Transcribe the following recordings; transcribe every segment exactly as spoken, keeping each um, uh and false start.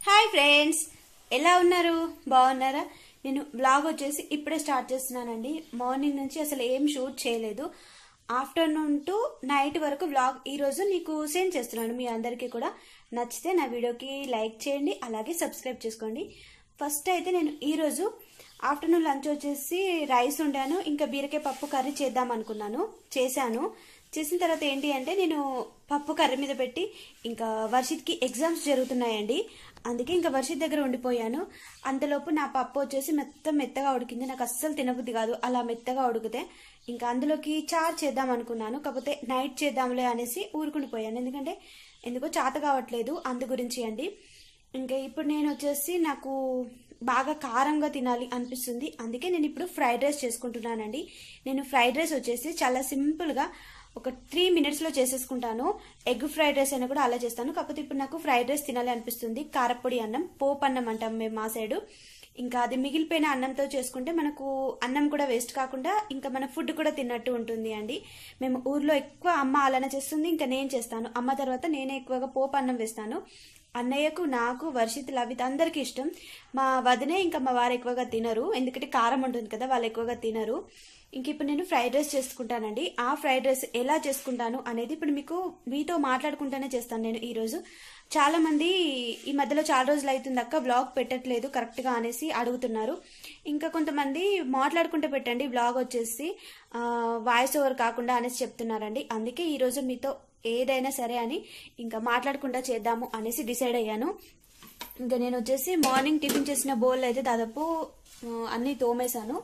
Hi friends, ఎలా ఉన్నారు? బాగున్నారా? నేను బ్లాగ్ వచ్చేసి ఇప్పుడే స్టార్ట్ చేస్తున్నానండి. మార్నింగ్ నుంచి అసలు ఏం షూట్ చేయలేదు. ఆఫ్టర్నూన్ టు నైట్ వరకు బ్లాగ్ ఈరోజు నీకు సెండ్ చేస్తున్నాను. మీ అందరికీ కూడా నచ్చితే నా వీడియోకి లైక్ చేయండి, అలాగే సబ్స్క్రైబ్ చేసుకోండి. ఫస్ట్ అయితే నేను ఈరోజు ఆఫ్టర్నూన్ లంచ్ వచ్చేసి రైస్ వండాను, ఇంకా బీరకాయ పప్పు కర్రీ చేద్దాం అనుకున్నాను. చేశాను. చేసిన తర్వాత ఏంటి అంటే నేను పప్పు కర్రీ మీద పెట్టి ఇంకా వర్షిత్కి ఎగ్జామ్స్ జరుగుతున్నాయండి. అందుకే ఇంకా వర్షిత్ దగ్గర ఉండిపోయాను. అంతలోపు నా పప్పు వచ్చేసి మెత్తం మెత్తగా ఉడికింది. నాకు అస్సలు తినబుద్ధి కాదు అలా మెత్తగా ఉడికితే. ఇంకా అందులోకి చారు చేద్దాం అనుకున్నాను, కాకపోతే నైట్ చేద్దాంలే అనేసి ఊరుకుండిపోయాను. ఎందుకంటే ఎందుకో చేత కావట్లేదు, అందు గురించి అండి. ఇంకా ఇప్పుడు నేను వచ్చేసి నాకు బాగా కారంగా తినాలి అనిపిస్తుంది. అందుకే నేను ఇప్పుడు ఫ్రైడ్ రైస్ చేసుకుంటున్నానండి. నేను ఫ్రైడ్ రైస్ వచ్చేసి చాలా సింపుల్గా ఒక త్రీ మినిట్స్లో చేసేసుకుంటాను. ఎగ్ ఫ్రైడ్ రైస్ అయినా కూడా అలా చేస్తాను. కాకపోతే ఇప్పుడు నాకు ఫ్రైడ్ రైస్ తినాలి అనిపిస్తుంది. కారపొడి అన్నం, పోపు అన్నం అంటాం మేము మా సైడు. ఇంకా అది మిగిలిపోయిన అన్నంతో చేసుకుంటే మనకు అన్నం కూడా వేస్ట్ కాకుండా ఇంకా మన ఫుడ్ కూడా తిన్నట్టు ఉంటుంది అండి. మేము ఊర్లో ఎక్కువ అమ్మ అలానే చేస్తుంది, ఇంకా నేను చేస్తాను. అమ్మ తర్వాత నేనే ఎక్కువగా పోపు అన్నం వేస్తాను. అన్నయ్యకు, నాకు, వర్షిత్, లవిత్ అందరికీ ఇష్టం. మా వదినే ఇంకా మా వారు ఎక్కువగా తినరు, ఎందుకంటే కారం ఉంటుంది కదా, వాళ్ళు ఎక్కువగా తినరు. ఇంక ఇప్పుడు నేను ఫ్రైడ్ రైస్ చేసుకుంటానండి. ఆ ఫ్రైడ్ రైస్ ఎలా చేసుకుంటాను అనేది ఇప్పుడు మీకు మీతో మాట్లాడుకుంటూనే చేస్తాను నేను ఈరోజు. చాలా మంది ఈ మధ్యలో చాలా రోజులు అవుతుంది అక్క వ్లాగ్ పెట్టట్లేదు కరెక్ట్గా అనేసి అడుగుతున్నారు. ఇంకా కొంతమంది మాట్లాడుకుంటూ పెట్టండి వ్లాగ్ వచ్చేసి వాయిస్ ఓవర్ కాకుండా అనేసి చెప్తున్నారండి. అందుకే ఈరోజు మీతో ఏదైనా సరే అని ఇంకా మాట్లాడకుండా చేద్దాము అనేసి డిసైడ్ అయ్యాను. ఇంకా నేను వచ్చేసి మార్నింగ్ టిఫిన్ చేసిన బౌల్ అయితే దాదాపు అన్నీ తోమేశాను,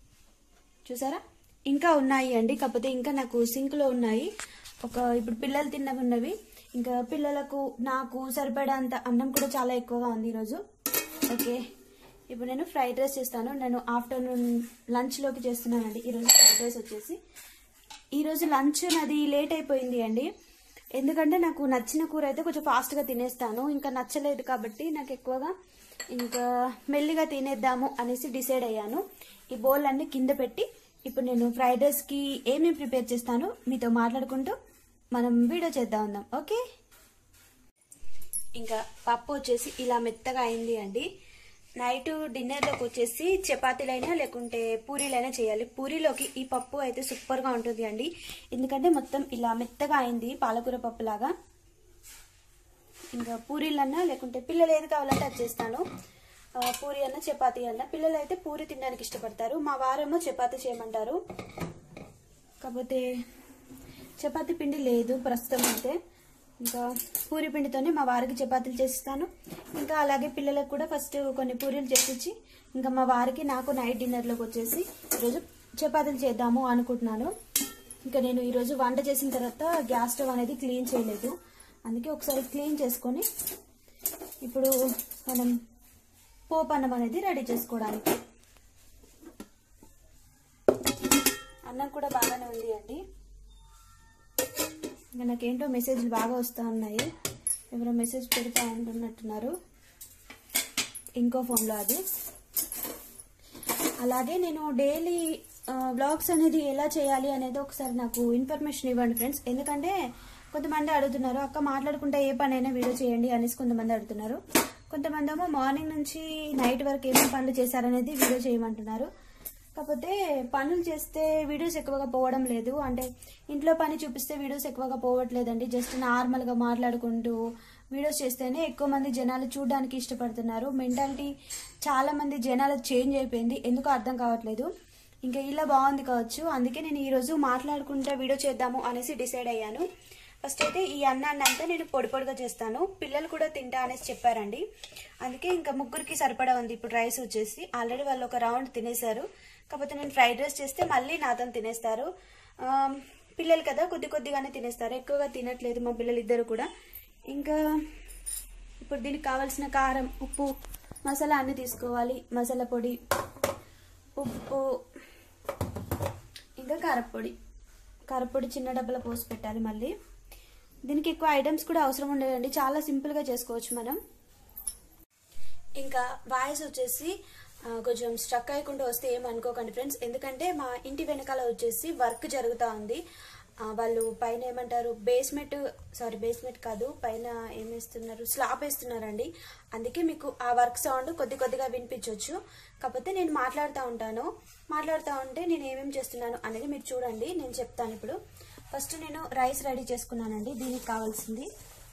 చూసారా. ఇంకా ఉన్నాయి అండి, కాకపోతే ఇంకా నాకు సింక్లో ఉన్నాయి. ఒక ఇప్పుడు పిల్లలు తిన్నవి ఉన్నవి, ఇంకా పిల్లలకు నాకు సరిపడేంత అన్నం కూడా చాలా ఎక్కువగా ఉంది ఈరోజు. ఓకే, ఇప్పుడు నేను ఫ్రైడ్ రైస్ చేస్తాను. నేను ఆఫ్టర్నూన్ లంచ్లోకి చేస్తున్నానండి ఈరోజు ఫ్రైడ్ రైస్ వచ్చేసి. ఈరోజు లంచ్ నాది లేట్ అయిపోయింది అండి, ఎందుకంటే నాకు నచ్చిన కూర అయితే కొంచెం ఫాస్ట్గా తినేస్తాను. ఇంకా నచ్చలేదు కాబట్టి నాకు ఎక్కువగా ఇంకా మెల్లిగా తినేద్దాము అనేసి డిసైడ్ అయ్యాను. ఈ బౌల్ అన్ని కింద పెట్టి ఇప్పుడు నేను ఫ్రైడ్ రైస్కి ఏమేమి ప్రిపేర్ చేస్తాను మీతో మాట్లాడుకుంటూ మనం వీడియో చేద్దాం ఉందాం. ఓకే, ఇంకా పప్పు వచ్చేసి ఇలా మెత్తగా అయింది అండి. నైట్ డిన్నర్లోకి వచ్చేసి చపాతీలైనా లేకుంటే పూరీలైనా చేయాలి. పూరీలోకి ఈ పప్పు అయితే సూపర్గా ఉంటుంది అండి, ఎందుకంటే మొత్తం ఇలా మెత్తగా అయింది పాలకూర పప్పు లాగా. ఇంకా పూరీలన్నా లేకుంటే పిల్లలు ఏది కావాలంటే అది చేస్తాను. పూరి అన్న చపాతీ అన్న. పిల్లలు అయితే పూరి తినడానికి ఇష్టపడతారు, మా వారేమో చపాతీ చేయమంటారు. కాకపోతే చపాతీ పిండి లేదు ప్రస్తుతం అయితే, ఇంకా పూరి పిండితోనే మా వారికి చపాతీలు చేసిస్తాను. ఇంకా అలాగే పిల్లలకు కూడా ఫస్ట్ కొన్ని పూరీలు చేసిచ్చి ఇంకా మా వారికి నాకు నైట్ డిన్నర్లోకి వచ్చేసి ఈరోజు చపాతీలు చేద్దాము అనుకుంటున్నాను. ఇంకా నేను ఈరోజు వంట చేసిన తర్వాత గ్యాస్ స్టవ్ అనేది క్లీన్ చేయలేదు, అందుకే ఒకసారి క్లీన్ చేసుకొని ఇప్పుడు మనం పోపు అన్నం అనేది రెడీ చేసుకోవడానికి. అన్నం కూడా బాగానే ఉంది అండి. ఇంకా నాకేంటో మెసేజ్లు బాగా వస్తూ ఉన్నాయి, ఎవరో మెసేజ్ పెడతా ఉంటున్నట్టున్నారు ఇంకో ఫోన్లో అది. అలాగే నేను డైలీ వ్లాగ్స్ అనేది ఎలా చేయాలి అనేది ఒకసారి నాకు ఇన్ఫర్మేషన్ ఇవ్వండి ఫ్రెండ్స్. ఎందుకంటే కొంతమంది అడుగుతున్నారు అక్క మాట్లాడుకుంటే ఏ పనైనా వీడియో చేయండి అనేసి కొంతమంది అడుగుతున్నారు. కొంతమంది ఏమో మార్నింగ్ నుంచి నైట్ వరకు ఏమేమి పనులు చేశారనేది వీడియో చేయమంటున్నారు. కాకపోతే పనులు చేస్తే వీడియోస్ ఎక్కువగా పోవడం లేదు, అంటే ఇంట్లో పని చూపిస్తే వీడియోస్ ఎక్కువగా పోవట్లేదండి. జస్ట్ నార్మల్గా మాట్లాడుకుంటూ వీడియోస్ చేస్తేనే ఎక్కువ మంది జనాలు చూడడానికి ఇష్టపడుతున్నారు. మెంటాలిటీ చాలా మంది జనాలు చేంజ్ అయిపోయింది, ఎందుకో అర్థం కావట్లేదు. ఇంకా ఇలా బాగుంది కావచ్చు, అందుకే నేను ఈరోజు మాట్లాడుకుంటూ వీడియో చేద్దాము అనేసి డిసైడ్ అయ్యాను. ఫస్ట్ అయితే ఈ అన్నాన్ని అంతా నేను పొడి పొడిగా చేస్తాను, పిల్లలు కూడా తింటా అనేసి చెప్పారండి. అందుకే ఇంకా ముగ్గురికి సరిపడా ఉంది ఇప్పుడు రైస్ వచ్చేసి. ఆల్రెడీ వాళ్ళు ఒక రౌండ్ తినేశారు, కాకపోతే నేను ఫ్రైడ్ రైస్ చేస్తే మళ్ళీ నాతో తినేస్తారు. పిల్లలు కదా కొద్ది కొద్దిగానే తినేస్తారు, ఎక్కువగా తినట్లేదు మా పిల్లలు ఇద్దరు కూడా. ఇంకా ఇప్పుడు దీనికి కావాల్సిన కారం, ఉప్పు, మసాలా అన్నీ తీసుకోవాలి. మసాలా పొడి, ఉప్పు, ఇంకా కారపొడి. కారపొడి చిన్న డబ్బాలో పోసి పెట్టాలి. మళ్ళీ దీనికి ఎక్కువ ఐటమ్స్ కూడా అవసరం ఉండదండి, చాలా సింపుల్గా చేసుకోవచ్చు మనం. ఇంకా వాయిస్ వచ్చేసి కొంచెం స్ట్రక్ అయ్యకుండా వస్తే ఏమనుకోకండి ఫ్రెండ్స్, ఎందుకంటే మా ఇంటి వెనకాల వచ్చేసి వర్క్ జరుగుతూ ఉంది. వాళ్ళు పైన ఏమంటారు బేస్మెంట్ సారీ బేస్మెంట్ కాదు పైన ఏం వేస్తున్నారు స్లాబ్ వేస్తున్నారండి. అందుకే మీకు ఆ వర్క్ సౌండ్ కొద్ది కొద్దిగా వినిపించవచ్చు. కాకపోతే నేను మాట్లాడుతూ ఉంటాను. మాట్లాడుతూ ఉంటే నేను ఏమేమి చేస్తున్నాను అనేది మీరు చూడండి, నేను చెప్తాను. ఇప్పుడు ఫస్ట్ నేను రైస్ రెడీ చేసుకున్నానండి. దీనికి కావాల్సింది,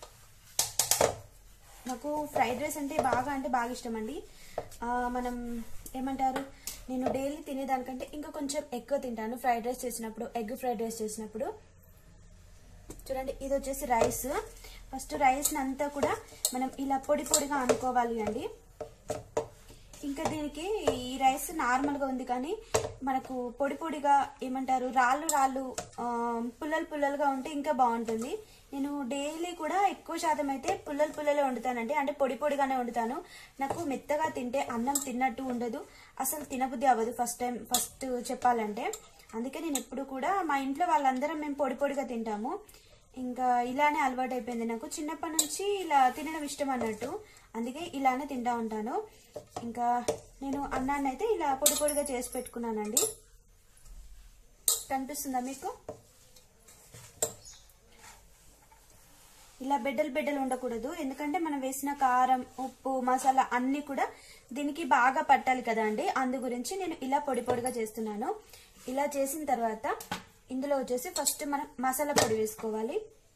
నాకు ఫ్రైడ్ రైస్ అంటే బాగా అంటే బాగా ఇష్టం అండి. మనం ఏమంటారు నేను డైలీ తినేదానికంటే ఇంకా కొంచెం ఎక్కువ తింటాను ఫ్రైడ్ రైస్ చేసినప్పుడు, ఎగ్ ఫ్రైడ్ రైస్ చేసినప్పుడు. చూడండి ఇది వచ్చేసి రైస్. ఫస్ట్ రైస్ని అంతా కూడా మనం ఇలా పొడి పొడిగా అనుకోవాలి అండి. ఇంకా దీనికి ఈ రైస్ నార్మల్గా ఉంది కానీ మనకు పొడి పొడిగా ఏమంటారు రాళ్ళు రాళ్ళు పుల్లలు పుల్లలుగా ఉంటే ఇంకా బాగుంటుంది. నేను డైలీ కూడా ఎక్కువ శాతం అయితే పుల్లలు పుల్లలే వండుతానండి, అంటే పొడి పొడిగానే వండుతాను. నాకు మెత్తగా తింటే అన్నం తిన్నట్టు ఉండదు, అసలు తినబుద్ధి అవ్వదు ఫస్ట్ టైం ఫస్ట్ చెప్పాలంటే. అందుకే నేను ఎప్పుడు కూడా మా ఇంట్లో వాళ్ళందరం మేము పొడి పొడిగా తింటాము. ఇంకా ఇలానే అలవాటు అయిపోయింది నాకు, చిన్నప్పటి నుంచి ఇలా తినడం ఇష్టం అన్నట్టు, అందుకే ఇలానే తింటా ఉంటాను. ఇంకా నేను అన్నాన్ని అయితే ఇలా పొడి పొడిగా చేసి పెట్టుకున్నానండి. కనిపిస్తుందా మీకు? ఇలా బెడ్డలు బెడ్డలు ఉండకూడదు, ఎందుకంటే మనం వేసిన కారం ఉప్పు మసాలా అన్ని కూడా దీనికి బాగా పట్టాలి కదా అండి. అందు గురించి నేను ఇలా పొడి పొడిగా చేస్తున్నాను. ఇలా చేసిన తర్వాత ఇందులో వచ్చేసి ఫస్ట్ మనం మసాలా పొడి వేసుకోవాలి.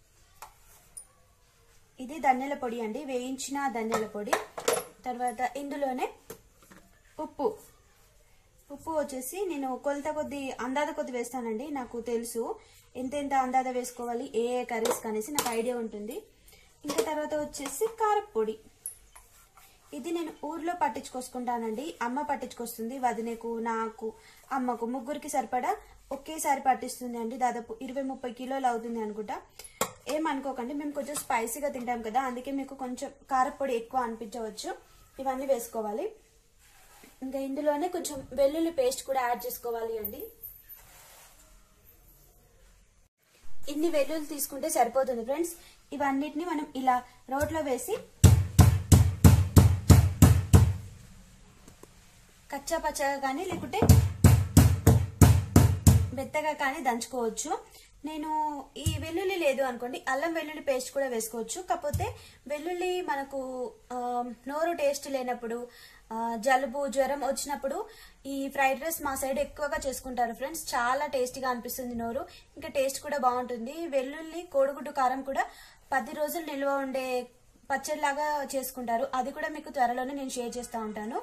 ఇది ధనియాల పొడి అండి, వేయించిన ధనియాల పొడి. తర్వాత ఇందులోనే ఉప్పు ఉప్పు వచ్చేసి నేను కొలత కొద్ది అందాద కొద్ది వేస్తానండి. నాకు తెలుసు ఎంత ఎంత అందాద వేసుకోవాలి ఏ ఏ కర్రీస్ కనేసి నాకు ఐడియా ఉంటుంది. ఇంకా తర్వాత వచ్చేసి కారపొడి, ఇది నేను ఊర్లో పట్టించుకొసుకుంటానండి. అమ్మ పట్టించుకొస్తుంది, వదినకు నాకు అమ్మకు ముగ్గురికి సరిపడా ఒకేసారి పట్టిస్తుంది అండి. దాదాపు ఇరవై ముప్పై కిలోలు అవుతుంది అనుకుంటా. ఏమనుకోకండి, మేము కొంచెం స్పైసీగా తింటాం కదా, అందుకే మీకు కొంచెం కారపొడి ఎక్కువ అనిపించవచ్చు. ఇవన్నీ వేసుకోవాలి. ఇంకా ఇందులోనే కొంచెం వెల్లుల్లి పేస్ట్ కూడా యాడ్ చేసుకోవాలి అండి. ఇన్ని వెల్లుల్లి తీసుకుంటే సరిపోతుంది ఫ్రెండ్స్. ఇవన్నిటిని మనం ఇలా రోట్లో వేసి కచ్చా పచ్చగా కానీ లేకుంటే మెత్తగా కానీ దంచుకోవచ్చు. నేను ఈ వెల్లుల్లి లేదు అనుకోండి అల్లం వెల్లుల్లి పేస్ట్ కూడా వేసుకోవచ్చు. కాకపోతే వెల్లుల్లి మనకు నోరు టేస్ట్ లేనప్పుడు, జలుబు జ్వరం వచ్చినప్పుడు ఈ ఫ్రైడ్ రైస్ మా సైడ్ ఎక్కువగా చేసుకుంటారు ఫ్రెండ్స్. చాలా టేస్టీగా అనిపిస్తుంది నోరు, ఇంకా టేస్ట్ కూడా బాగుంటుంది. వెల్లుల్లి కోడిగుడ్డు కారం కూడా పది రోజులు నిల్వ ఉండే పచ్చడిలాగా చేసుకుంటారు. అది కూడా మీకు త్వరలోనే నేను షేర్ చేస్తూ ఉంటాను.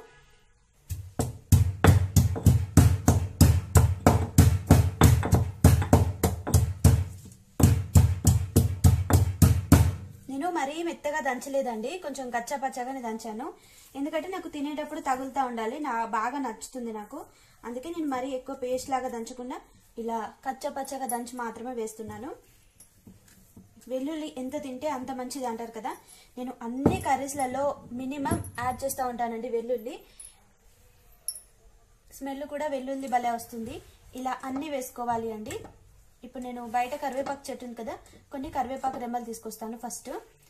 నేను మరీ మెత్తగా దంచలేదండి, కొంచెం కచ్చా పచ్చగానే దంచాను. ఎందుకంటే నాకు తినేటప్పుడు తగులుతూ ఉండాలి, నా బాగా నచ్చుతుంది నాకు. అందుకే నేను మరీ ఎక్కువ పేస్ట్ లాగా దంచకుండా ఇలా కచ్చా పచ్చగా దంచి మాత్రమే వేస్తున్నాను. వెల్లుల్లి ఎంత తింటే అంత మంచిది అంటారు కదా, నేను అన్ని కర్రీస్లలో మినిమం యాడ్ చేస్తూ ఉంటానండి వెల్లుల్లి. స్మెల్ కూడా వెల్లుల్లి భలే వస్తుంది. ఇలా అన్ని వేసుకోవాలి అండి. ఇప్పుడు నేను బయట కరివేపాకు చెట్టు ఉంది కదా, కొన్ని కరివేపాకు రెమ్మలు తీసుకొస్తాను ఫస్ట్.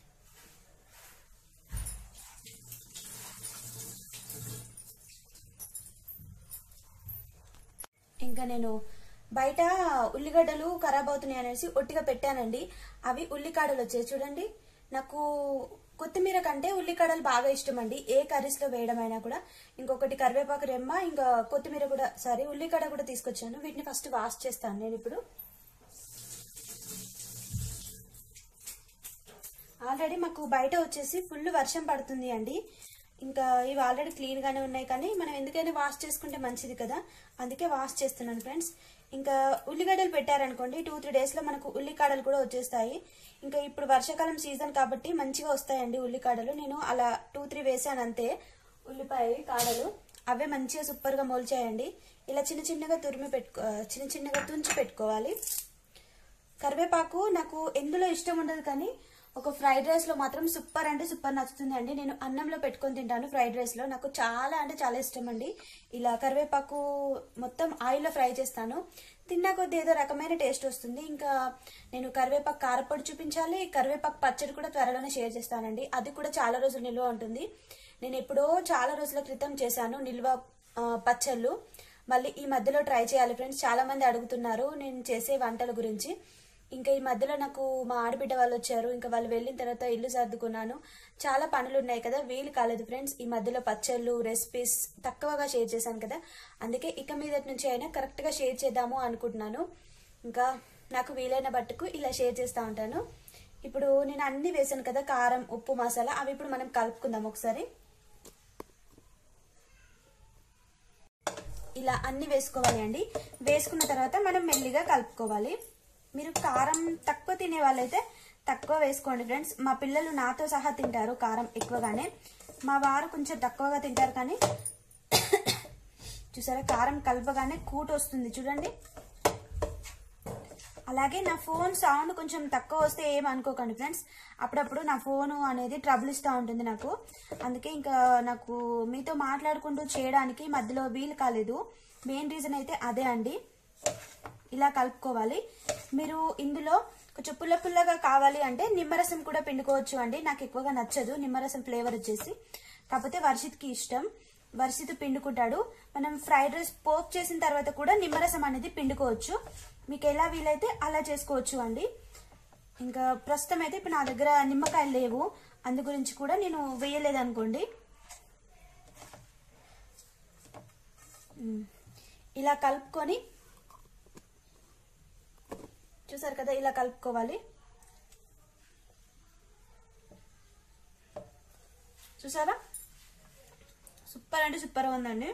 ఇంకా నేను బయట ఉల్లిగడ్డలు ఖరాబ్ అవుతున్నాయి అనేసి ఒట్టిగా పెట్టానండి. అవి ఉల్లికాడలు వచ్చాయి చూడండి. నాకు కొత్తిమీర కంటే ఉల్లికాడలు బాగా ఇష్టం అండి, ఏ కర్రీస్ లో వేయడమైనా కూడా. ఇంకొకటి కరివేపాకు రెమ్మ, ఇంకా కొత్తిమీర కూడా సారీ ఉల్లికాడ కూడా తీసుకొచ్చాను. వీటిని ఫస్ట్ వాష్ చేస్తాను నేను ఇప్పుడు. ఆల్రెడీ మాకు బయట వచ్చేసి ఫుల్ వర్షం పడుతుంది అండి. ఇంకా ఇవి ఆల్రెడీ క్లీన్ గానే ఉన్నాయి, కానీ మనం ఎందుకైనా వాష్ చేసుకుంటే మంచిది కదా, అందుకే వాష్ చేస్తున్నాను ఫ్రెండ్స్. ఇంకా ఉల్లిగడ్డలు పెట్టారనుకోండి టూ త్రీ డేస్ లో మనకు ఉల్లికాడలు కూడా వచ్చేస్తాయి. ఇంకా ఇప్పుడు వర్షాకాలం సీజన్ కాబట్టి మంచిగా వస్తాయండి ఉల్లికాడలు. నేను అలా టూ త్రీ వేసాను అంతే ఉల్లిపాయ కాడలు, అవే మంచిగా సూపర్ గా మొలిచాయండి. ఇలా చిన్న చిన్నగా తురిమి పెట్టుకో చిన్న చిన్నగా తుంచి పెట్టుకోవాలి. కరివేపాకు నాకు ఎందులో ఇష్టం ఉండదు, కానీ ఒక ఫ్రైడ్ రైస్ లో మాత్రం సూపర్ అంటే సూపర్ నచ్చుతుంది అండి. నేను అన్నంలో పెట్టుకొని తింటాను ఫ్రైడ్ రైస్ లో, నాకు చాలా అంటే చాలా ఇష్టం అండి. ఇలా కరివేపాకు మొత్తం ఆయిల్లో ఫ్రై చేస్తాను, తిన్నా కొద్ది ఏదో రకమైన టేస్ట్ వస్తుంది. ఇంకా నేను కరివేపాకు కారపొడి చూపించాలి, కరివేపాకు పచ్చడి కూడా త్వరలోనే షేర్ చేస్తానండి. అది కూడా చాలా రోజులు నిల్వ ఉంటుంది. నేను ఎప్పుడో చాలా రోజుల క్రితం చేశాను నిల్వ పచ్చళ్ళు, మళ్ళీ ఈ మధ్యలో ట్రై చేయాలి ఫ్రెండ్స్. చాలా మంది అడుగుతున్నారు నేను చేసే వంటల గురించి. ఇంకా ఈ మధ్యలో నాకు మా ఆడబిడ్డ వాళ్ళు వచ్చారు. ఇంకా వాళ్ళు వెళ్ళిన తర్వాత ఇల్లు సర్దుకున్నాను. చాలా పనులు ఉన్నాయి కదా, వీలు కాలేదు ఫ్రెండ్స్. ఈ మధ్యలో పచ్చళ్ళు రెసిపీస్ తక్కువగా షేర్ చేశాను కదా, అందుకే ఇక మీదటి నుంచి అయినా కరెక్ట్ గా షేర్ చేద్దాము అనుకుంటున్నాను. ఇంకా నాకు వీలైన బట్టుకు ఇలా షేర్ చేస్తూ ఉంటాను. ఇప్పుడు నేను అన్ని వేసాను కదా, కారం ఉప్పు మసాలా, అవి ఇప్పుడు మనం కలుపుకుందాం ఒకసారి. ఇలా అన్ని వేసుకోవాలి అండి. వేసుకున్న తర్వాత మనం మెల్లిగా కలుపుకోవాలి. మీరు కారం తక్కువ తినే వాళ్ళైతే తక్కువ వేసుకోండి ఫ్రెండ్స్. మా పిల్లలు నాతో సహా తింటారు కారం ఎక్కువగానే, మా వారు కొంచెం తక్కువగా తింటారు. కానీ చూసారా, కారం కలపగానే కూట వస్తుంది చూడండి. అలాగే నా ఫోన్ సౌండ్ కొంచెం తక్కువ వస్తే ఏం అనుకోకండి ఫ్రెండ్స్, అప్పుడప్పుడు నా ఫోన్ అనేది ట్రబుల్ ఇస్తూ ఉంటుంది నాకు. అందుకే ఇంకా నాకు మీతో మాట్లాడుకుంటూ చేయడానికి మధ్యలో వీలు కాలేదు. మెయిన్ రీజన్ అయితే అదే అండి. ఇలా కలుపుకోవాలి. మీరు ఇందులో కొంచెం పుల్ల పుల్లగా కావాలి అంటే నిమ్మరసం కూడా పిండుకోవచ్చు అండి. నాకు ఎక్కువగా నచ్చదు నిమ్మరసం ఫ్లేవర్ వచ్చేసి, కాకపోతే వర్షిత్కి ఇష్టం, వర్షిత్ పిండుకుంటాడు. మనం ఫ్రైడ్ రైస్ పోప్ చేసిన తర్వాత కూడా నిమ్మరసం అనేది పిండుకోవచ్చు. మీకు ఎలా వీలైతే అలా చేసుకోవచ్చు అండి. ఇంకా ప్రస్తుతం అయితే ఇప్పుడు నా దగ్గర నిమ్మకాయలు లేవు, అందు గురించి కూడా నేను వేయలేదు అనుకోండి. ఇలా కలుపుకొని చూసారు కదా, ఇలా కలుపుకోవాలి. చూసారా, సూపర్ అంటే సూపర్ ఉందండి.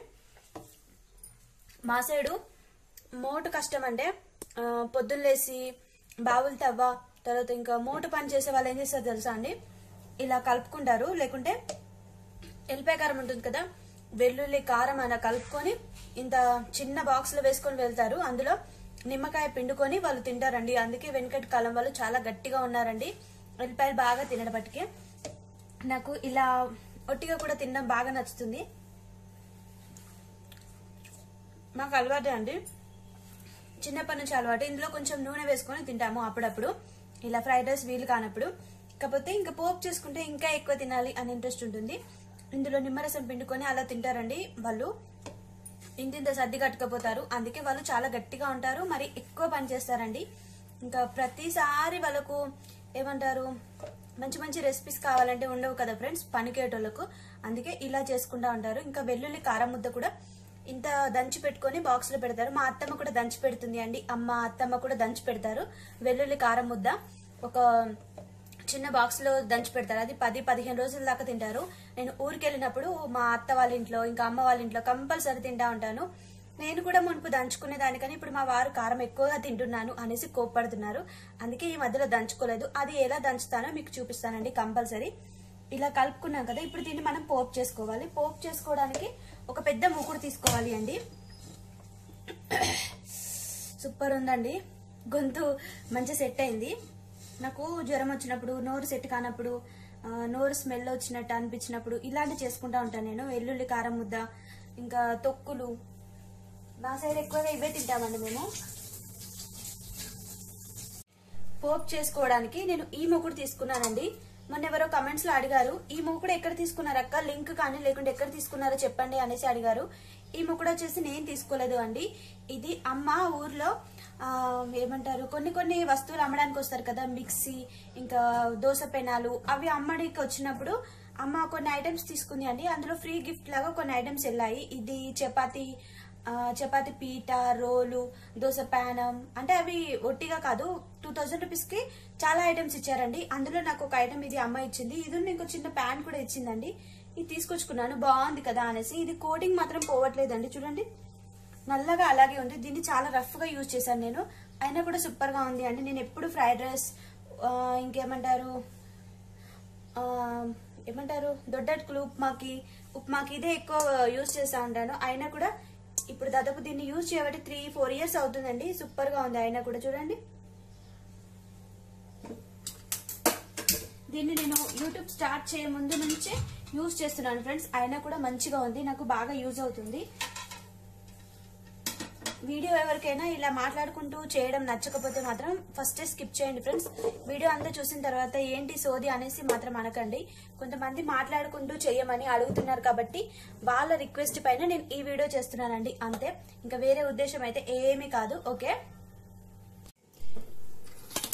మా సైడు మోటు కష్టం అంటే పొద్దున్న లేసి బావులు తవ్వ తర్వాత ఇంకా మోటు పని చేసే వాళ్ళు ఏం చేస్తారు తెలుసా అండి, ఇలా కలుపుకుంటారు. లేకుంటే ఎల్లిపాయ కారం ఉంటుంది కదా, వెల్లుల్లి కారం అలా కలుపుకొని ఇంత చిన్న బాక్స్ లో వేసుకొని వెళ్తారు. అందులో నిమ్మకాయ పిండుకొని వాళ్ళు తింటారండి. అందుకే వెనకటి కాలం వాళ్ళు చాలా గట్టిగా ఉన్నారండి, ఎల్లిపాయలు బాగా తినడం బట్టికే. నాకు ఇలా ఒట్టిగా కూడా తినడం బాగా నచ్చుతుంది. మాకు అలవాటే అండి, చిన్నప్పటి నుంచి అలవాటు. ఇందులో కొంచెం నూనె వేసుకొని తింటాము అప్పుడప్పుడు, ఇలా ఫ్రైడ్ రైస్ వీలు కానప్పుడు. కాకపోతే ఇంకా పోపు చేసుకుంటే ఇంకా ఎక్కువ తినాలి అని ఇంట్రెస్ట్ ఉంటుంది. ఇందులో నిమ్మరసం పిండుకొని అలా తింటారండి వాళ్ళు. ఇంతింత సర్ది కట్టుకపోతారు, అందుకే వాళ్ళు చాలా గట్టిగా ఉంటారు, మరి ఎక్కువ పని చేస్తారండి. ఇంకా ప్రతిసారి వాళ్ళకు ఏమంటారు, మంచి మంచి రెసిపీస్ కావాలంటే ఉండవు కదా ఫ్రెండ్స్ పనికేటోళ్ళకు, అందుకే ఇలా చేసుకుంటా ఉంటారు. ఇంకా వెల్లుల్లి కారం ముద్ద కూడా ఇంత దంచి పెట్టుకొని బాక్స్ లో పెడతారు. మా అత్తమ్మ కూడా దంచి పెడుతుంది అండి, అమ్మ అత్తమ్మ కూడా దంచి పెడతారు వెల్లుల్లి కారం ముద్ద. ఒక చిన్న బాక్స్ లో దంచి పెడతారు, అది పది పదిహేను రోజుల దాకా తింటారు. నేను ఊరికి వెళ్ళినప్పుడు మా అత్త వాళ్ళ ఇంట్లో ఇంకా అమ్మ వాళ్ళ ఇంట్లో కంపల్సరీ తింటా ఉంటాను. నేను కూడా మునుపు దంచుకునే దానికని ఇప్పుడు మా వారు కారం ఎక్కువగా తింటున్నాను అనేసి కోప్పడుతున్నారు, అందుకే ఈ మధ్యలో దంచుకోలేదు. అది ఎలా దంచుతానో మీకు చూపిస్తానండి కంపల్సరీ. ఇలా కలుపుకున్నాం కదా, ఇప్పుడు దీన్ని మనం పోపు చేసుకోవాలి. పోపు చేసుకోవడానికి ఒక పెద్ద మూకుడు తీసుకోవాలి అండి. సూపర్ ఉందండి, గొంతు మంచి సెట్ అయింది. నాకు జ్వరం వచ్చినప్పుడు, నోరు సెట్ కానప్పుడు, నోరు స్మెల్ వచ్చినట్టు అనిపించినప్పుడు ఇలాంటి చేసుకుంటా ఉంటాను నేను. వెల్లుల్లి కారం ముద్ద, ఇంకా తొక్కులు, మా సైడ్ ఎక్కువగా ఇవే తింటామండి మేము. పోపు చేసుకోవడానికి నేను ఈ మూకుడు తీసుకున్నానండి. మొన్న ఎవరో కమెంట్స్ లో అడిగారు, ఈ మూకుడు ఎక్కడ తీసుకున్నారు అక్క, లింక్ కానీ లేకుంటే ఎక్కడ తీసుకున్నారో చెప్పండి అనేసి అడిగారు. ఈ మూకుడు వచ్చేసి నేను తీసుకోలేదు అండి, ఇది అమ్మ ఊర్లో ఆ ఏమంటారు కొన్ని కొన్ని వస్తువులు అమ్మడానికి వస్తారు కదా, మిక్సీ ఇంకా దోశ పెనాలు, అవి అమ్మడానికి వచ్చినప్పుడు అమ్మ కొన్ని ఐటమ్స్ తీసుకుంది అండి. అందులో ఫ్రీ గిఫ్ట్ లాగా కొన్ని ఐటమ్స్ వెళ్ళాయి. ఇది చపాతీ చపాతీ పీట, రోలు, దోశ ప్యానం, అంటే అవి ఒట్టిగా కాదు, టూ థౌజండ్ రూపీస్ కి చాలా ఐటమ్స్ ఇచ్చారండి. అందులో నాకు ఒక ఐటమ్ ఇది అమ్మ ఇచ్చింది, ఇది ఇంకో చిన్న ప్యాన్ కూడా ఇచ్చిందండి. ఇది తీసుకొచ్చుకున్నాను, బాగుంది కదా అనేసి. ఇది కోటింగ్ మాత్రం పోవట్లేదండి, చూడండి నల్లగా అలాగే ఉంది. దీన్ని చాలా రఫ్ గా యూజ్ చేశాను నేను, అయినా కూడా సూపర్ గా ఉంది అండి. నేను ఎప్పుడు ఫ్రైడ్ రైస్ ఇంకేమంటారు ఏమంటారు దొడ్డట్లు, ఉప్మాకి ఉప్మాకి ఇదే ఎక్కువ యూజ్ చేస్తా ఉంటాను. అయినా కూడా ఇప్పుడు దాదాపు దీన్ని యూజ్ చేయబట్టి త్రీ ఫోర్ ఇయర్స్ అవుతుందండి, సూపర్ గా ఉంది. అయినా కూడా చూడండి, దీన్ని నేను యూట్యూబ్ స్టార్ట్ చేయ ముందు నుంచే యూజ్ చేస్తున్నాను ఫ్రెండ్స్, అయినా కూడా మంచిగా ఉంది, నాకు బాగా యూజ్ అవుతుంది. వీడియో ఎవరికైనా ఇలా మాట్లాడుకుంటూ చేయడం నచ్చకపోతే మాత్రం ఫస్ట్ స్కిప్ చేయండి ఫ్రెండ్స్. వీడియో అంతా చూసిన తర్వాత ఏంటి సోది అనేసి మాత్రం అనకండి. కొంతమంది మాట్లాడుకుంటూ చేయమని అడుగుతున్నారు కాబట్టి వాళ్ళ రిక్వెస్ట్ పైన నేను ఈ వీడియో చేస్తున్నానండి, అంతే. ఇంకా వేరే ఉద్దేశం అయితే ఏమీ కాదు. ఓకే,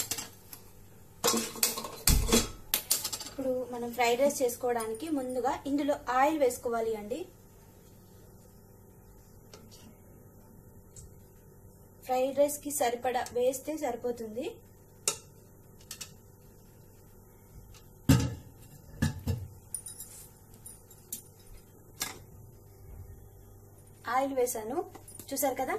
ఇప్పుడు మనం ఫ్రైడ్ రైస్ చేసుకోవడానికి ముందుగా ఇందులో ఆయిల్ వేసుకోవాలి అండి. ఫ్రైడ్ రైస్ కి సరిపడా వేస్తే సరిపోతుంది. ఆయిల్ వేసాను, చూసారు కదా.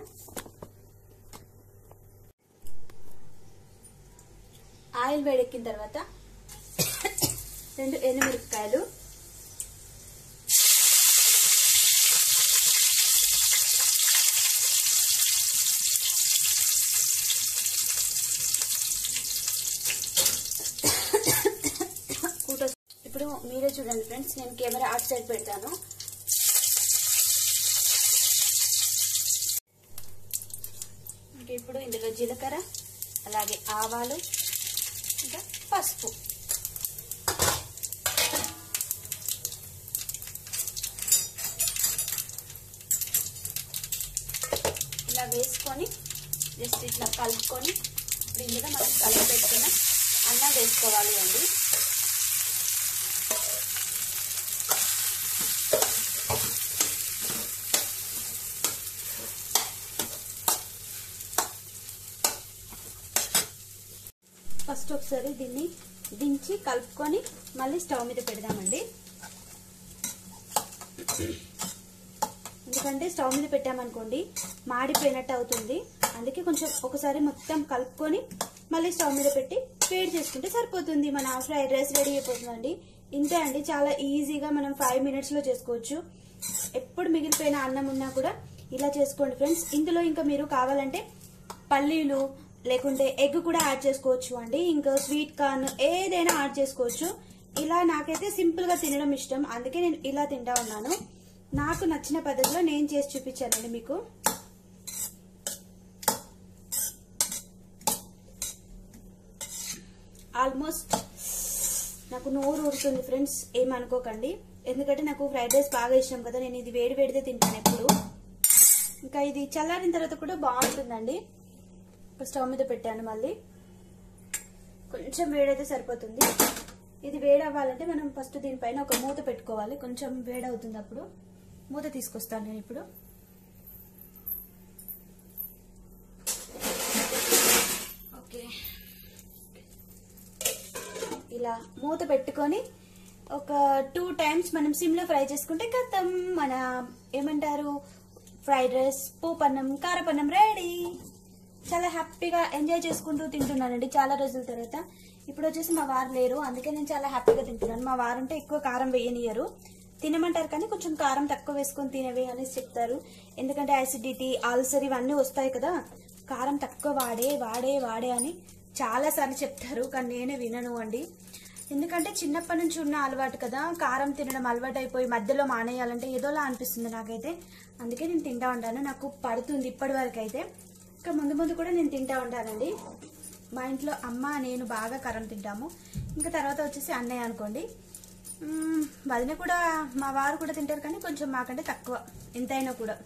ఆయిల్ వేడెక్కిన తర్వాత రెండు ఎండుమిరపకాయలు, ఇప్పుడు మీరే చూడండి ఫ్రెండ్స్, నేను కెమెరా అటు సైడ్ పెడతాను. ఇప్పుడు ఇందులో జీలకర్ర, అలాగే ఆవాలు, ఇంకా పసుపు, ఇలా వేసుకొని జస్ట్ ఇట్లా కలుపుకొని ఇందులో మనం కలిపి పెట్టుకున్న అన్నం వేసుకోవాలి అండి. ఫస్ట్ ఒకసారి దీన్ని దించి కలుపుకొని మళ్ళీ స్టవ్ మీద పెడదామండి. ఎందుకంటే స్టవ్ మీద పెట్టామనుకోండి మాడిపోయినట్టు అవుతుంది. అందుకే కొంచెం ఒకసారి మొత్తం కలుపుకొని మళ్ళీ స్టవ్ మీద పెట్టి వేడి చేసుకుంటే సరిపోతుంది. మన ఫ్రైడ్ రైస్ రెడీ అయిపోతుందండి. ఇంతే అండి, చాలా ఈజీగా మనం ఫైవ్ మినిట్స్ లో చేసుకోవచ్చు. ఎప్పుడు మిగిలిపోయిన అన్నం ఉన్నా కూడా ఇలా చేసుకోండి ఫ్రెండ్స్. ఇందులో ఇంకా మీరు కావాలంటే పల్లీలు లేకుంటే ఎగ్ కూడా యాడ్ చేసుకోవచ్చు అండి. ఇంకా స్వీట్ కార్న్ ఏదైనా యాడ్ చేసుకోవచ్చు. ఇలా నాకైతే సింపుల్ గా తినడం ఇష్టం, అందుకే నేను ఇలా తింటా ఉన్నాను. నాకు నచ్చిన పద్ధతిలో నేను చేసి చూపించానండి మీకు. ఆల్మోస్ట్ నాకు నోరు ఊరుతుంది ఫ్రెండ్స్, ఏమనుకోకండి. ఎందుకంటే నాకు ఫ్రైడ్ రైస్ బాగా ఇష్టం కదా, నేను ఇది వేడి వేడితే తింటాను ఎప్పుడు. ఇంకా ఇది చల్లారిన తర్వాత కూడా బాగుంటుందండి. స్టవ్ మీద పెట్టాను, మళ్ళీ కొంచెం వేడైతే సరిపోతుంది. ఇది వేడి అవ్వాలంటే మనం ఫస్ట్ దీనిపైన ఒక మూత పెట్టుకోవాలి. కొంచెం వేడవుతుంది, అప్పుడు మూత తీసుకొస్తాను నేను ఇప్పుడు. ఓకే, ఇలా మూత పెట్టుకొని ఒక టూ టైమ్స్ మనం సిమ్ లో ఫ్రై చేసుకుంటే కథం మన ఏమంటారు ఫ్రైడ్ రైస్, పోపన్నం, కారపన్నం రెడీ. చాలా హ్యాపీగా ఎంజాయ్ చేసుకుంటూ తింటున్నానండి చాలా రోజుల తర్వాత. ఇప్పుడు వచ్చేసి మా వారు లేరు, అందుకే నేను చాలా హ్యాపీగా తింటున్నాను. మా వారు ఉంటే ఎక్కువ కారం వేయనియరు, తినమంటారు కానీ కొంచెం కారం తక్కువ వేసుకొని తినవే అనేసి చెప్తారు. ఎందుకంటే యాసిడిటీ, అల్సర్ ఇవన్నీ వస్తాయి కదా, కారం తక్కువ వాడే వాడే వాడే అని చాలా సార్లు చెప్తారు. కానీ నేనే వినను అండి. ఎందుకంటే చిన్నప్పటి నుంచి ఉన్న అలవాటు కదా, కారం తినడం అలవాటు అయిపోయి మధ్యలో మానేయాలంటే ఏదోలా అనిపిస్తుంది నాకైతే. అందుకే నేను తింటా ఉంటాను, నాకు పడుతుంది ఇప్పటి వరకు అయితే. ఇంకా ముందు ముందు కూడా నేను తింటా ఉంటానండి. మా ఇంట్లో అమ్మ నేను బాగా కారం తింటాము. ఇంకా తర్వాత వచ్చేసి అన్నయ్య అనుకోండి. వదిన కూడా, మా వారు కూడా తింటారు కానీ కొంచెం మాకంటే తక్కువ ఎంతైనా కూడా.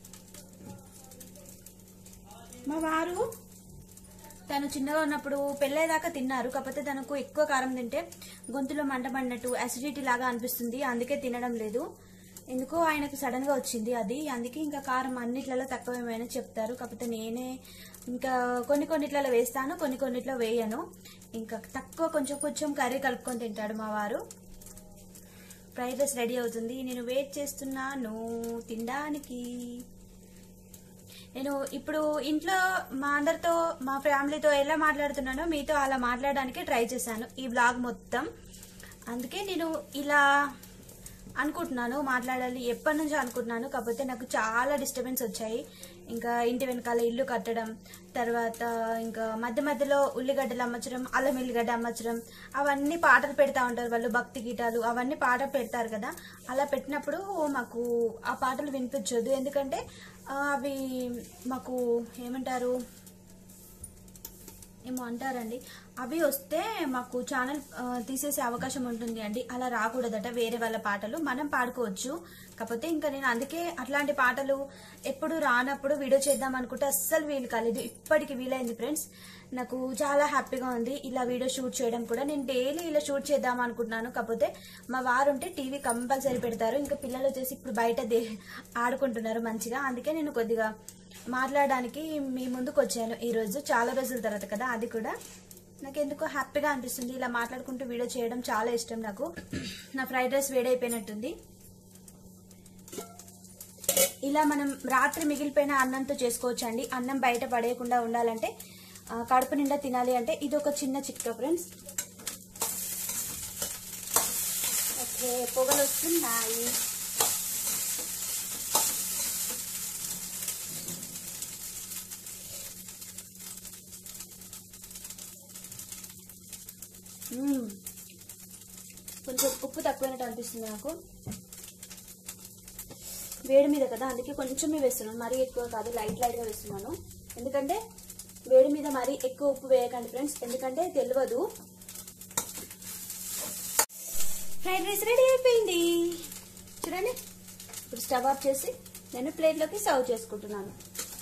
మా వారు తను చిన్నగా ఉన్నప్పుడు పెళ్ళేదాకా తిన్నారు, కాకపోతే తనకు ఎక్కువ కారం తింటే గొంతులో మంట పడినట్టు యాసిడిటీ లాగా అనిపిస్తుంది, అందుకే తినడం లేదు. ఎందుకో ఆయనకు సడన్ గా వచ్చింది అది, అందుకే ఇంకా కారం అన్నిట్లలో తక్కువ ఏమైనా చెప్తారు. కాకపోతే నేనే ఇంకా కొన్ని కొన్నిట్లలో వేస్తాను, కొన్ని కొన్నిట్లో వేయను. ఇంకా తక్కువ కొంచెం కొంచెం కర్రీ కలుపుకొని తింటాడు మా వారు. ఫ్రైడ్ రైస్ రెడీ అవుతుంది, నేను వెయిట్ చేస్తున్నాను తినడానికి. నేను ఇప్పుడు ఇంట్లో మా అందరితో, మా ఫ్యామిలీతో ఎలా మాట్లాడుతున్నానో మీతో అలా మాట్లాడడానికి ట్రై చేశాను ఈ వ్లాగ్ మొత్తం. అందుకే నేను ఇలా అనుకుంటున్నాను, మాట్లాడాలి ఎప్పటి నుంచో అనుకుంటున్నాను. కాకపోతే నాకు చాలా డిస్టర్బెన్స్ వచ్చాయి. ఇంకా ఇంటి వెనకాల ఇల్లు కట్టడం, తర్వాత ఇంకా మధ్య మధ్యలో ఉల్లిగడ్డలు అమ్మచడం, అల్లం ఎల్లిగడ్డ అమ్మచడం, అవన్నీ పాటలు పెడతా ఉంటారు వాళ్ళు, భక్తి గీతాలు అవన్నీ పాటలు పెడతారు కదా. అలా పెట్టినప్పుడు మాకు ఆ పాటలు వినిపించొద్దు, ఎందుకంటే అవి మాకు ఏమంటారు ఏమో అంటారండి, అవి వస్తే మాకు ఛానల్ తీసేసే అవకాశం ఉంటుంది అండి. అలా రాకూడదట వేరే వాళ్ళ పాటలు, మనం పాడుకోవచ్చు. కాకపోతే ఇంకా నేను అందుకే అట్లాంటి పాటలు ఎప్పుడు రానప్పుడు వీడియో చేద్దాం అనుకుంటే అస్సలు వీలు కాలేదు. ఇప్పటికి వీలైంది ఫ్రెండ్స్. నాకు చాలా హ్యాపీగా ఉంది ఇలా వీడియో షూట్ చేయడం కూడా. నేను డైలీ ఇలా షూట్ చేద్దాం అనుకుంటున్నాను. కాకపోతే మా వారు ఉంటే టీవీ కంపల్సరీ పెడతారు. ఇంకా పిల్లలు వచ్చేసి ఇప్పుడు బయట దే ఆడుకుంటున్నారు మంచిగా. అందుకే నేను కొద్దిగా మాట్లాడడానికి మీ ముందుకు వచ్చాను ఈరోజు, చాలా రోజుల తర్వాత కదా. అది కూడా నాకు ఎందుకో హ్యాపీగా అనిపిస్తుంది. ఇలా మాట్లాడుకుంటూ వీడియో చేయడం చాలా ఇష్టం నాకు. నా ఫ్రైడ్ రైస్ వేడైపోయినట్టుంది. ఇలా మనం రాత్రి మిగిలిపోయిన అన్నంతో చేసుకోవచ్చు అండి. అన్నం బయట పడేయకుండా ఉండాలంటే, కడుపు నిండా తినాలి అంటే ఇది ఒక చిన్న చిట్కా ఫ్రెండ్స్. ఓకే, పొగలు వస్తున్నాయి. కొంచెం ఉప్పు తక్కువైనట్టు అనిపిస్తుంది నాకు. వేడి మీద కదా, అందుకే కొంచెమే వేస్తున్నాను, మరీ ఎక్కువ కాదు, లైట్ లైట్గా వేస్తున్నాను. ఎందుకంటే వేడి మీద మరీ ఎక్కువ ఉప్పు వేయకండి ఫ్రెండ్స్, ఎందుకంటే తెలియదు. ఫ్రైడ్ రైస్ రెడీ అయిపోయింది చూడండి. ఇప్పుడు స్టవ్ ఆఫ్ చేసి నేను ప్లేట్లోకి సర్వ్ చేసుకుంటున్నాను.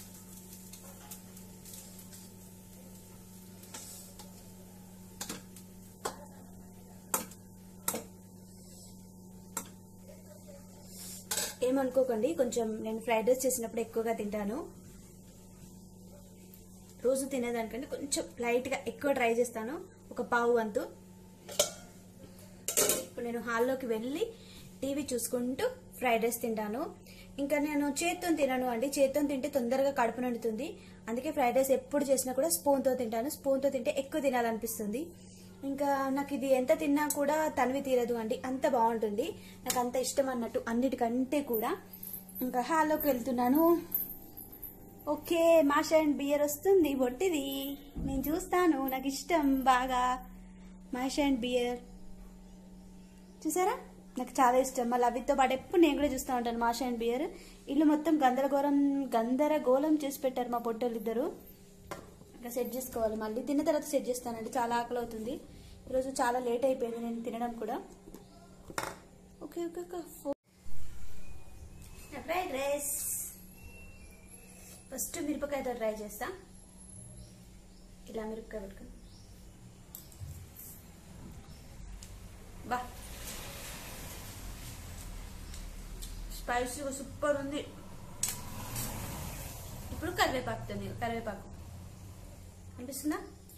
ఏమనుకోకండి, కొంచెం నేను ఫ్రైడ్ రైస్ చేసినప్పుడు ఎక్కువగా తింటాను. రోజు తినేదానికంటే కొంచెం లైట్గా ఎక్కువ ట్రై చేస్తాను, ఒక పావు వంతు. ఇప్పుడు నేను హాల్లోకి వెళ్ళి టీవీ చూసుకుంటూ ఫ్రైడ్ రైస్ తింటాను. ఇంకా నేను చేత్తో తినను అండి, చేత్తో తింటే తొందరగా కడుపు నిండుతుంది. అందుకే ఫ్రైడ్ రైస్ ఎప్పుడు చేసినా కూడా స్పూన్తో తింటాను. స్పూన్తో తింటే ఎక్కువ తినాలనిపిస్తుంది. ఇంకా నాకు ఇది ఎంత తిన్నా కూడా తనివి తీరదు అండి, అంత బాగుంటుంది. నాకు అంత ఇష్టం అన్నట్టు అన్నిటికంటే కూడా. ఇంకా హాల్లోకి వెళ్తున్నాను. ఓకే, మాషా అండ్ బియర్ వస్తుంది బొట్టిది, నేను చూస్తాను, నాకు ఇష్టం బాగా మాషా అండ్ బియర్. చూసారా, నాకు చాలా ఇష్టం. మళ్ళీ అవితో పాటు ఎప్పుడు నేను కూడా చూస్తూ ఉంటాను మాషా అండ్ బియర్. ఇల్లు మొత్తం గందరగోళం గందరగోళం చేసి పెట్టారు మా పొట్టోళ్ళు ఇద్దరు. ఇంకా సెట్ చేసుకోవాలి, మళ్ళీ తిన్న తర్వాత సెట్ చేస్తానండి. చాలా ఆకలి అవుతుంది ఈరోజు, చాలా లేట్ అయిపోయింది నేను తినడం కూడా. Okay okay okay fried rice first మిరపకాయతో ట్రై చేస్తా. ఇలా మిరపకాయ పెట్టుకుని బా, స్పైసీగా సూపర్ ఉంది. ఇప్పుడు కరివేపాకు తిని, కరివేపాకు అనిపిస్తుందా?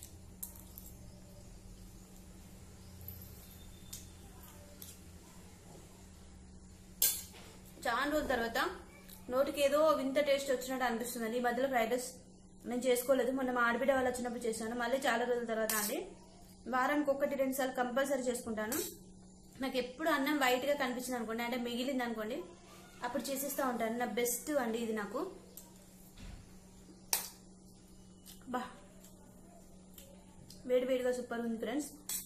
చాలా రోజుల తర్వాత నోటికి ఏదో వింత టేస్ట్ వచ్చినట్టు అనిపిస్తుందండి. ఈ మధ్యలో ఫ్రైడ్ రైస్ నేను చేసుకోలేదు, మొన్న మా ఆడబిడ్డ వాళ్ళు వచ్చినప్పుడు చేశాను. మళ్ళీ చాలా రోజుల తర్వాత అండి, వారానికి ఒకటి రెండు సార్లు కంపల్సరీ చేసుకుంటాను. నాకు ఎప్పుడు అన్నం వైట్ గా కనిపించింది అనుకోండి, అంటే మిగిలింది అనుకోండి, అప్పుడు చేసేస్తూ ఉంటాను. నా బెస్ట్ అండి ఇది నాకు. బా, వేడి వేడిగా సూపర్ ఉంది ఫ్రెండ్స్.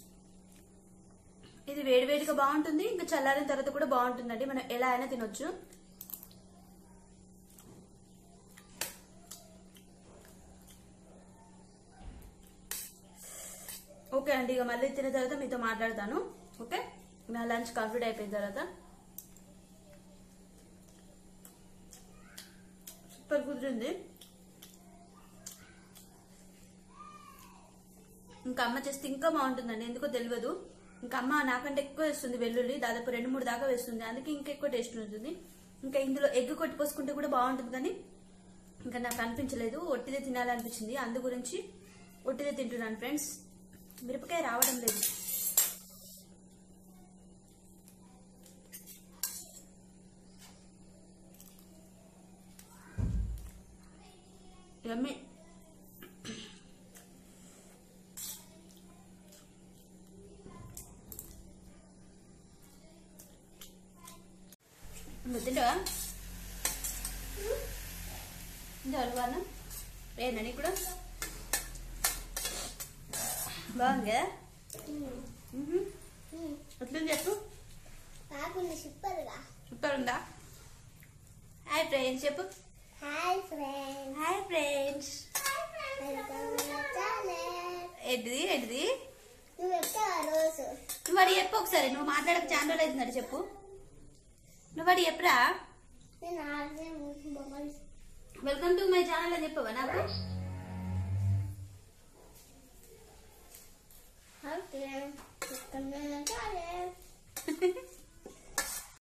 ఇది వేడి వేడిగా బాగుంటుంది, ఇంకా చల్లారిన తర్వాత కూడా బాగుంటుందండి. మనం ఎలా అయినా తినొచ్చు. ఓకే అండి, ఇక మళ్ళీ తిన్న తర్వాత మీతో మాట్లాడతాను. ఓకే, నా లంచ్ కంప్లీట్ అయిపోయిన తర్వాత. సూపర్ కుదిరింది. ఇంకా అమ్మ చేస్తే ఇంకా బాగుంటుందండి, ఎందుకో తెలియదు. ఇంకా అమ్మ నాకంటే ఎక్కువ వేస్తుంది వెల్లుల్లి, దాదాపు రెండు మూడు దాకా వేస్తుంది, అందుకే ఇంకా ఎక్కువ టేస్ట్ ఉంటుంది. ఇంకా ఇందులో ఎగ్ కొట్టి పోసుకుంటే కూడా బాగుంటుంది, కానీ ఇంకా నాకు అనిపించలేదు, ఒట్టిదే తినాలనిపించింది, అందు గురించి ఒట్టిదే తింటున్నాను ఫ్రెండ్స్. మిరపకాయ రావడం లేదు. యమ్మీ. ముద్దుంటావా ఇంకా అలవాను ఏనండి కూడా బాగుంది కదా? ఎట్లుంది చెప్పు. సూపర్ ఉందా? హాయ్ ఫ్రెండ్స్ చెప్పు. Hi friends. Hi friends. Welcome to my channel. ఏంటిది ఏంటిది నువ్వు ఎక్కడ రోజు నువ్వు వాడు చెప్పు ఒకసారి. నువ్వు మాట్లాడక చాలా రోజులు అవుతుందట చెప్పు. నువ్వు వాడు చెప్పురా. నేను ఆడే బొమ్మలు వెల్కమ్ టు మై ఛానల్ అని చెప్పవా నాకు? ఓకే.